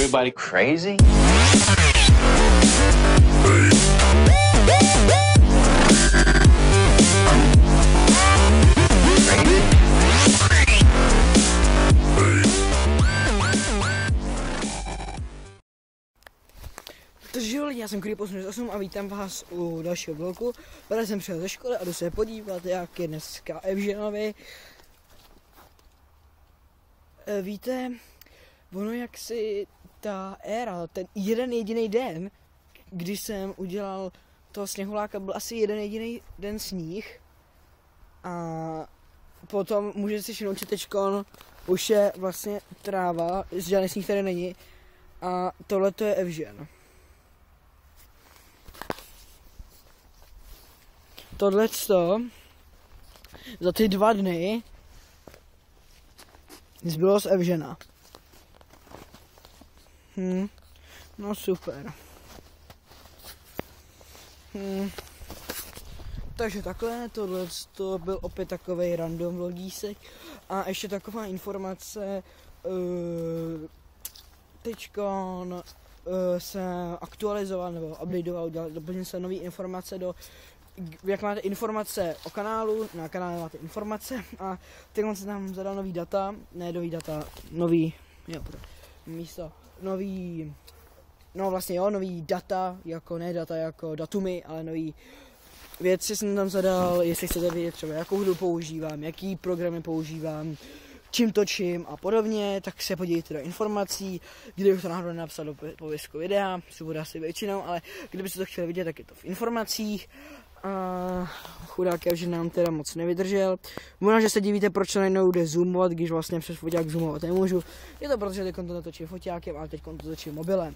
anybody crazy? Takže jo lidi, já jsem Creepy88 a vítám vás u dalšího vlogu. Právě jsem přišel ze školy a jdu se podívat, jak je dneska Evženovi. Víte, ono jak si ta éra, ten jeden jediný den, když jsem udělal toho sněhuláka, byl asi jeden jediný den sníh. A potom můžete si všimnout, že teďkon už je vlastně tráva, žádný sníh tady není. A tohle to je Evžen. Tohleto za ty 2 dny zbylo z Evžena. No super. Takže takhle, tohleto byl opět takovej random vlogísek. A ještě taková informace, teďkon se aktualizoval nebo updateoval, doplnil se nový informace do, jak máte informace o kanálu, na kanále máte informace a teď se tam zadal nový data, nový data, jako ne data jako datumy, ale nový věci jsem tam zadal, jestli chcete vědět třeba jakou hru používám, jaký programy používám, čím točím a podobně, tak se podívejte do informací, kdybych to náhodou nenapsal do popisku videa, co bude asi většinou, ale kdybyste to chtěli vidět, tak je to v informacích. A chudák je, že nám teda moc nevydržel. Možná, že se divíte, proč to najednou jde zoomovat, když vlastně přes foťák zoomovat nemůžu. Je to proto, že teď to natočím foťákem, ale teď to točím mobilem.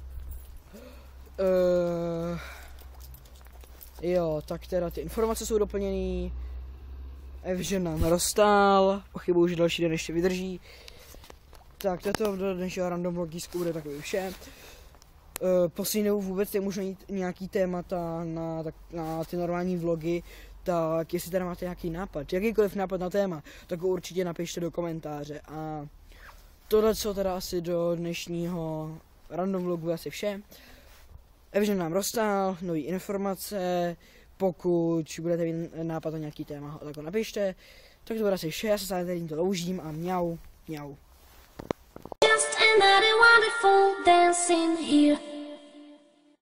Jo, tak teda ty informace jsou doplněný. Evžen nám roztál, pochybuju, že další den ještě vydrží. Tak toto do dnešního random vlogísku bude takový vše. Poslednou vůbec nemůžu mít nějaký témata na ty normální vlogy, tak jestli teda máte nějaký nápad, jakýkoliv nápad na téma, tak ho určitě napište do komentáře. A tohle co teda asi do dnešního random vlogu asi vše. Evžen nám roztál, nový informace, pokud budete mít nápad na nějaký téma, tak ho napište. Tak to bude asi vše, já se tady tímto loužím a mňau, mňau. Just another wonderful dancing here.